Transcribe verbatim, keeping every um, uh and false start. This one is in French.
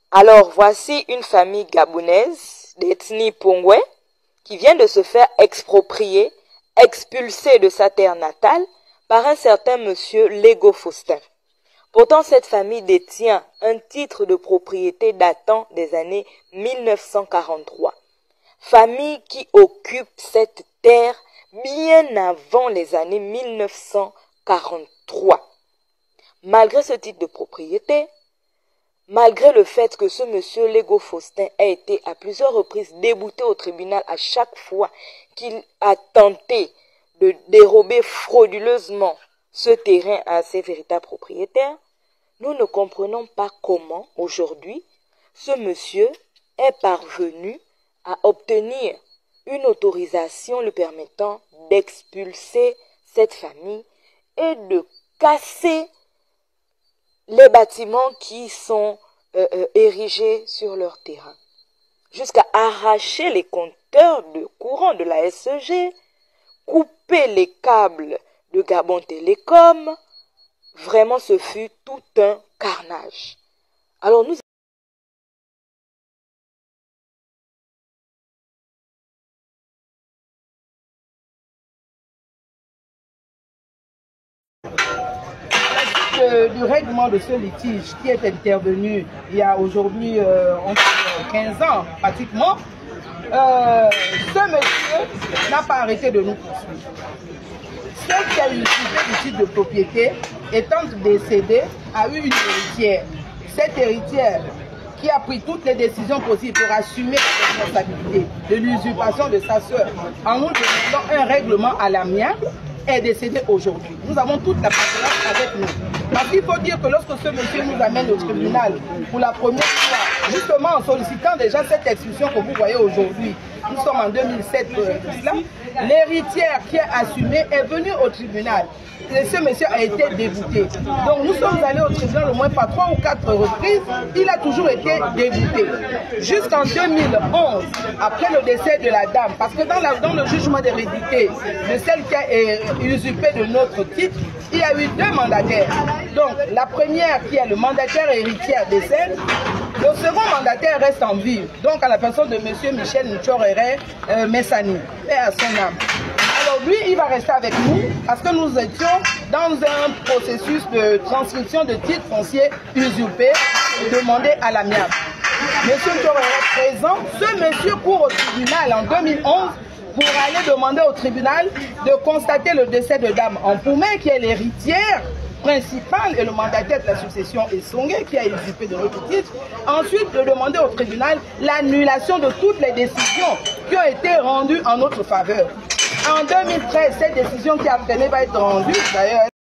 Alors, voici une famille gabonaise d'ethnie Pongwe qui vient de se faire exproprier, expulser de sa terre natale par un certain monsieur Lego Faustin. Pourtant, cette famille détient un titre de propriété datant des années mille neuf cent quarante-trois. Famille qui occupe cette terre bien avant les années mille neuf cent quarante-trois. Malgré ce titre de propriété, malgré le fait que ce monsieur Lego Faustin a été à plusieurs reprises débouté au tribunal à chaque fois qu'il a tenté de dérober frauduleusement ce terrain à ses véritables propriétaires, nous ne comprenons pas comment aujourd'hui ce monsieur est parvenu à obtenir une autorisation lui permettant d'expulser cette famille et de casser les bâtiments qui sont euh, euh, érigés sur leur terrain, jusqu'à arracher les compteurs de courant de la S E G, couper les câbles de Gabon Télécom. Vraiment, ce fut tout un carnage. Alors nous Du règlement de ce litige qui est intervenu il y a aujourd'hui euh, quinze ans pratiquement, euh, ce monsieur n'a pas arrêté de nous poursuivre. Celle qui a eu du titre de propriété, étant décédée, a eu une héritière. Cette héritière qui a pris toutes les décisions possibles pour assumer la responsabilité de l'usurpation de sa soeur en nous demandant un règlement à l'amiable, est décédée aujourd'hui. Nous avons toute la paperasse avec nous. Parce qu'il faut dire que lorsque ce monsieur nous amène au tribunal pour la première fois, justement en sollicitant déjà cette expulsion que vous voyez aujourd'hui, nous sommes en deux mille sept, euh, l'héritière qui a assumé est venue au tribunal. Et ce monsieur a été débouté. Donc nous sommes allés au tribunal au moins par trois ou quatre reprises. Il a toujours été débouté. Jusqu'en deux mille onze, après le décès de la dame, parce que dans, la, dans le jugement d'hérédité de celle qui a usurpé de notre titre, il y a eu deux mandataires. Donc la première qui est le mandataire héritière décède. Le second mandataire reste en vie. Donc à la personne de monsieur Michel Nchorere euh, Messani, et à son âme. Alors lui, il va rester avec nous parce que nous étions dans un processus de transcription de titres fonciers usurpés demandés à l'amiable. Monsieur Nchorere est présent. Ce monsieur court au tribunal en deux mille onze pour aller demander au tribunal de constater le décès de dame Ampoumé, qui est l'héritière principale et le mandataire de la succession Essongé, qui a usurpé de notre titre. Ensuite, de demander au tribunal l'annulation de toutes les décisions qui ont été rendues en notre faveur. En deux mille treize, cette décision qui a traîné va être rendue, d'ailleurs.